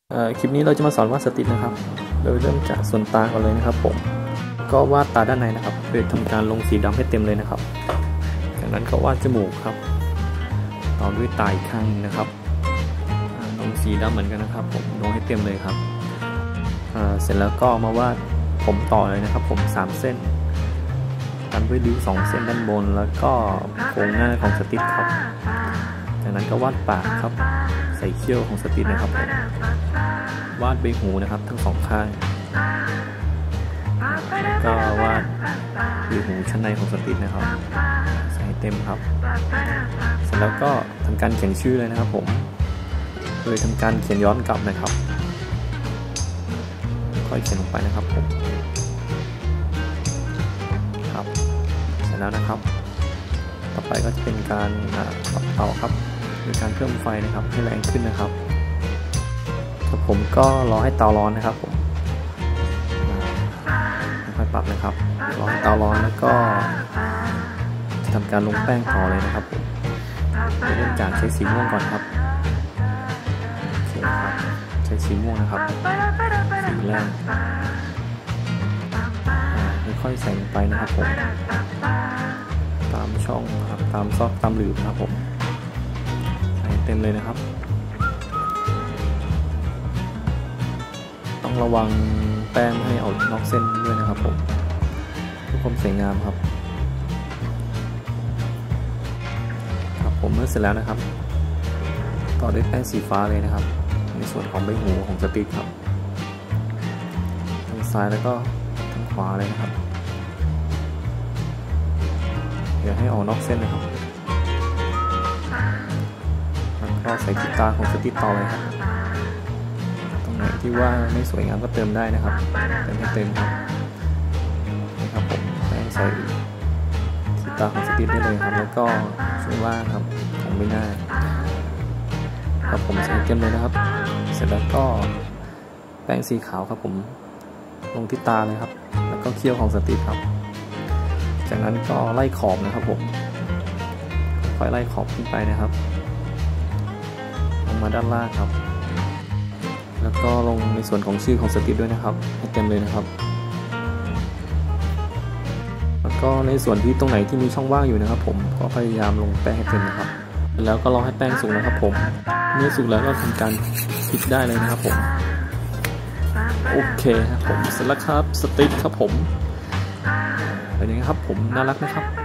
คลิปนี้เราจะมาสอนวาดสติกนะครับโดยเริ่มจากส่วนตาก่อนเลยนะครับผมก็วาดตาด้านในนะครับโดยทำการลงสีดำให้เต็มเลยนะครับจากนั้นก็วาดจมูกครับต่อด้วยตาอีกข้างนึงนะครับลงสีดำเหมือนกันนะครับผมลงให้เต็มเลยครับเสร็จแล้วก็มาวาดผมต่อเลยนะครับผม3เส้นตามด้วยริ้ว2เส้นด้านบนแล้วก็โครงหน้าของสติกครับจากนั้นก็วาดปากครับใส่เขี้ยวของสติกนะครับวาดใบหูนะครับทั้ง2ข้างก็วาดใบหูชั้นในของสติกนะครับใส่เต็มครับเสร็จแล้วก็ทำการเขียนชื่อเลยนะครับผมโดยทำการเขียนย้อนกลับนะครับค่อยเขียนลงไปนะครับผมครับเสร็จแล้วนะครับต่อไปก็จะเป็นการปรับเตาครับโดยการเพิ่มไฟนะครับให้แรงขึ้นนะครับผมก็รอให้เตาร้อนนะครับผมค่อยปรับนะครับรอให้เตาร้อนแล้วก็จะทำการลงแป้งต่อเลยนะครับผมเริ่มจากใช้สีม่วงก่อนครับโอเคครับใช้สีม่วงนะครับสีแรกค่อยๆใส่ลงไปนะครับผมตามช่องครับตามซอกตามหลืบนะครับผมใส่เต็มเลยนะครับต้องระวังแป้งให้เอานอกเส้นด้วยนะครับผมเพื่อความสวยงามครับผมเมื่อเสร็จแล้วนะครับต่อด้วยแป้งสีฟ้าเลยนะครับในส่วนของใบหูของสติกครับทางซ้ายแล้วก็ทางขวาเลยนะครับอย่าให้ออกนอกเส้นนะครับแล้วก็ใส่กีตาร์ของสติกต่อเลยครับตรงไหนที่ว่าไม่สวยงามก็เติมได้นะครับเติมให้เต็มครับนี่ครับผมแป้งใส่กีตาร์ของสติกได้เลยครับแล้วก็ช่วงล่างครับของใบหน้าครับผมใส่เต็มเลยนะครับเสร็จแล้วก็แป้งสีขาวครับผมลงที่ตาเลยครับแล้วก็เขี้ยวของสติกครับจากนั้นก็ไล่ขอบนะครับผมค่อยไล่ขอบขึ้นไปนะครับลงมาด้านล่างครับแล้วก็ลงในส่วนของชื่อของสติกด้วยนะครับให้เต็มเลยนะครับแล้วก็ในส่วนที่ตรงไหนที่มีช่องว่างอยู่นะครับผมก็พยายามลงแป้งให้เต็มนะครับแล้วก็รอให้แป้งสุกนะครับผมเมื่อสุกแล้วก็ทำการพลิกได้เลยนะครับผมโอเคครับผมเสร็จแล้วครับสติกครับผมเป็นยังไงครับผมน่ารักนะครับ